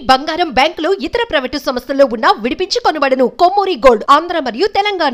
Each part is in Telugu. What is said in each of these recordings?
బంగారం బ్యాంకులు ఇతర ప్రైవేటు సంస్థల్లో ఉన్న విడిపించి కొనబడును. కొమ్మూరి గోల్డ్ ఆంధ్ర మరియు తెలంగాణ.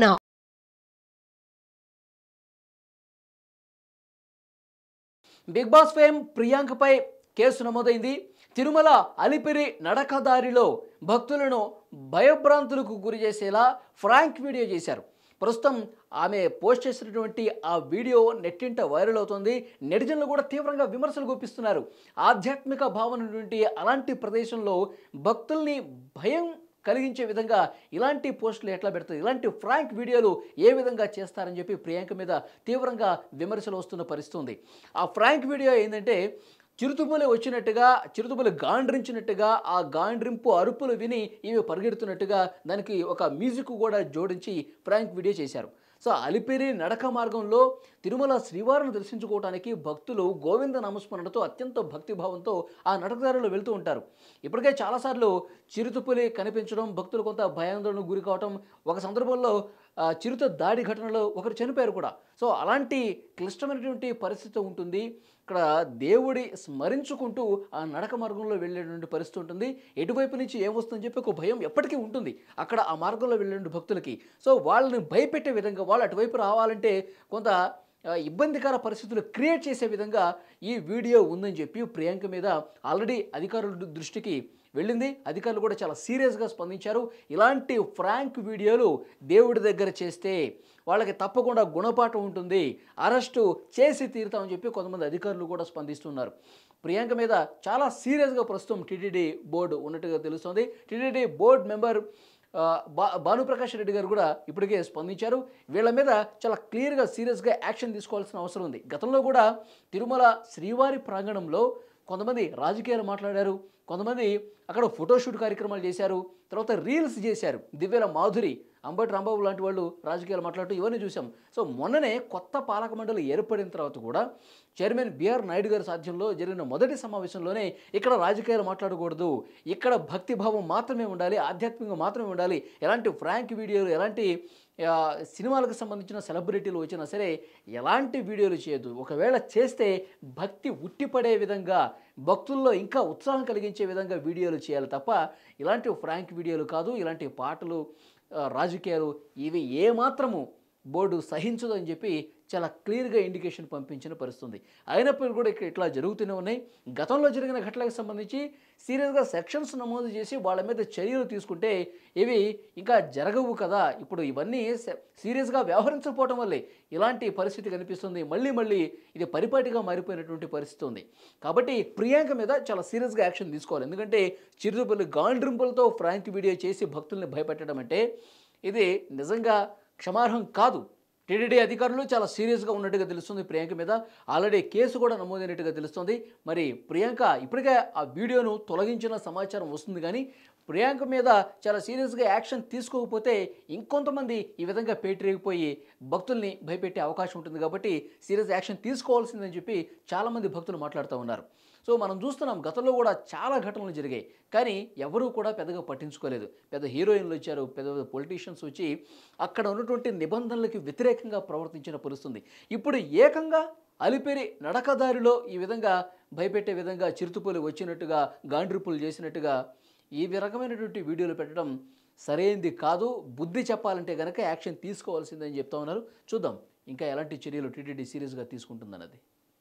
బిగ్ బాస్ ఫేమ్ ప్రియాంకపై కేసు నమోదైంది. తిరుమల అలిపిరి నడకదారిలో భక్తులను భయభ్రాంతులకు గురి చేసేలా ఫ్రాంక్ వీడియో చేశారు. ప్రస్తుతం ఆమె పోస్ట్ చేసినటువంటి ఆ వీడియో నెట్టింట వైరల్ అవుతుంది. నెటిజన్లు కూడా తీవ్రంగా విమర్శలు గుప్పిస్తున్నారు. ఆధ్యాత్మిక భావన నుండి అలాంటి ప్రదేశంలో భక్తుల్ని భయం కలిగించే విధంగా ఇలాంటి పోస్టులు ఎట్లా పెడతారు, ఇలాంటి ఫ్రాంక్ వీడియోలు ఏ విధంగా చేస్తారని చెప్పి ప్రియాంక మీద తీవ్రంగా విమర్శలు వస్తున్న పరిస్థితి ఉంది. ఆ ఫ్రాంక్ వీడియో ఏంటంటే చిరుతుపులి వచ్చినట్టుగా, చిరుతుపులి గాండ్రించినట్టుగా, ఆ గాండ్రింపు అరుపులు విని ఇవి పరిగెడుతున్నట్టుగా దానికి ఒక మ్యూజిక్ కూడా జోడించి ఫ్రాంక్ వీడియో చేశారు. సో అలిపిరి నడక మార్గంలో తిరుమల శ్రీవారిని దర్శించుకోవడానికి భక్తులు గోవింద నామస్మరణతో అత్యంత భక్తిభావంతో ఆ నడకదారిలో వెళ్తూ ఉంటారు. ఇప్పటికే చాలాసార్లు చిరుతుపులి కనిపించడం, భక్తులు కొంత భయాందోళనకు గురి కావటం, ఒక సందర్భంలో చిరుత దాడి ఘటనలో ఒకరు చనిపోయారు కూడా. సో అలాంటి క్లిష్టమైనటువంటి పరిస్థితి ఉంటుంది. ఇక్కడ దేవుడి స్మరించుకుంటూ ఆ నడక మార్గంలో వెళ్ళేటువంటి పరిస్థితి ఉంటుంది. ఎటువైపు నుంచి ఏమొస్తుందని చెప్పి ఒక భయం ఎప్పటికీ ఉంటుంది అక్కడ ఆ మార్గంలో వెళ్ళే భక్తులకి. సో వాళ్ళని భయపెట్టే విధంగా, వాళ్ళు అటువైపు రావాలంటే కొంత ఇబ్బందికర పరిస్థితులు క్రియేట్ చేసే విధంగా ఈ వీడియో ఉందని చెప్పి ప్రియాంక మీద ఆల్రెడీ అధికారుల దృష్టికి వెళ్ళింది. అధికారులు కూడా చాలా సీరియస్గా స్పందించారు. ఇలాంటి ఫ్రాంక్ వీడియోలు దేవుడి దగ్గర చేస్తే వాళ్ళకి తప్పకుండా గుణపాఠం ఉంటుంది, అరెస్టు చేసి తీరుతామని చెప్పి కొంతమంది అధికారులు కూడా స్పందిస్తున్నారు. ప్రియాంక మీద చాలా సీరియస్గా ప్రస్తుతం టీటీడీ బోర్డు ఉన్నట్టుగా తెలుస్తోంది. టీటీడీ బోర్డు మెంబర్ భానుప్రకాష్ రెడ్డి గారు కూడా ఇప్పటికే స్పందించారు. వీళ్ళ మీద చాలా క్లియర్గా సీరియస్గా యాక్షన్ తీసుకోవాల్సిన అవసరం ఉంది. గతంలో కూడా తిరుమల శ్రీవారి ప్రాంగణంలో కొంతమంది రాజకీయాలు మాట్లాడారు, కొంతమంది అక్కడ ఫోటోషూట్ కార్యక్రమాలు చేశారు, తర్వాత రీల్స్ చేశారు. దివ్యల మాధురి, అంబటి రాంబాబు లాంటి వాళ్ళు రాజకీయాలు మాట్లాడుతూ ఇవన్నీ చూసాం. సో మొన్ననే కొత్త పాలక మండలి ఏర్పడిన తర్వాత కూడా చైర్మన్ బిఆర్ నాయుడు గారి సాధ్యంలో జరిగిన మొదటి సమావేశంలోనే ఇక్కడ రాజకీయాలు మాట్లాడకూడదు, ఇక్కడ భక్తిభావం మాత్రమే ఉండాలి, ఆధ్యాత్మికంగా మాత్రమే ఉండాలి, ఎలాంటి ఫ్రాంక్ వీడియోలు, ఎలాంటి సినిమాలకు సంబంధించిన సెలబ్రిటీలు వచ్చినా సరే ఎలాంటి వీడియోలు చేయొద్దు. ఒకవేళ చేస్తే భక్తి ఉట్టిపడే విధంగా, భక్తుల్లో ఇంకా ఉత్సాహం కలిగించే విధంగా వీడియోలు చేయాలి తప్ప ఇలాంటి ఫ్రాంక్ వీడియోలు కాదు. ఇలాంటి పాటలు, రాజకీయాలు ఇవి ఏమాత్రము బోర్డు సహించదు అని చెప్పి చాలా క్లియర్గా ఇండికేషన్ పంపించిన పరిస్థితుంది. అయినప్పటికీ కూడా ఇక్కడ ఇట్లా జరుగుతూనే ఉన్నాయి. గతంలో జరిగిన ఘటనలకు సంబంధించి సీరియస్గా సెక్షన్స్ నమోదు చేసి వాళ్ళ మీద చర్యలు తీసుకుంటే ఇవి ఇంకా జరగవు కదా. ఇప్పుడు ఇవన్నీ సీరియస్గా వ్యవహరించకపోవడం వల్లే ఇలాంటి పరిస్థితి కనిపిస్తుంది. మళ్ళీ ఇది పరిపాటిగా మారిపోయినటువంటి పరిస్థితి ఉంది. కాబట్టి ప్రియాంక మీద చాలా సీరియస్గా యాక్షన్ తీసుకోవాలి. ఎందుకంటే చిరుతుపులి గాండ్రింపులతో ఫ్రాంక్ వీడియో చేసి భక్తుల్ని భయపెట్టడం అంటే ఇది నిజంగా క్షమార్హం కాదు. టీటీడీ అధికారులు చాలా సీరియస్గా ఉన్నట్టుగా తెలుస్తుంది. ప్రియాంక మీద ఆల్రెడీ కేసు కూడా నమోదైనట్టుగా తెలుస్తుంది. మరి ప్రియాంక ఇప్పటికే ఆ వీడియోను తొలగించిన సమాచారం వస్తుంది, కానీ ప్రియాంక మీద చాలా సీరియస్గా యాక్షన్ తీసుకోకపోతే ఇంకొంతమంది ఈ విధంగా పేటరేగిపోయి భక్తుల్ని భయపెట్టే అవకాశం ఉంటుంది. కాబట్టి సీరియస్ యాక్షన్ తీసుకోవాల్సిందని చెప్పి చాలామంది భక్తులు మాట్లాడుతూ ఉన్నారు. సో మనం చూస్తున్నాం, గతంలో కూడా చాలా ఘటనలు జరిగాయి, కానీ ఎవరూ కూడా పెద్దగా పట్టించుకోలేదు. పెద్ద హీరోయిన్లు వచ్చారు, పెద్ద పొలిటీషియన్స్ వచ్చి అక్కడ ఉన్నటువంటి నిబంధనలకు వ్యతిరేకంగా ప్రవర్తించిన పరిస్థితుంది. ఇప్పుడు ఏకంగా అలిపిరి నడకదారిలో ఈ విధంగా భయపెట్టే విధంగా చిరుతుపులి వచ్చినట్టుగా, గాండ్రిపులు చేసినట్టుగా ఈ రకమైనటువంటి వీడియోలు పెట్టడం సరైనది కాదు. బుద్ధి చెప్పాలంటే కనుక యాక్షన్ తీసుకోవాల్సిందని చెప్తా ఉన్నారు. చూద్దాం ఇంకా ఎలాంటి చర్యలు టీటీడీ సీరియస్గా తీసుకుంటుందన్నది.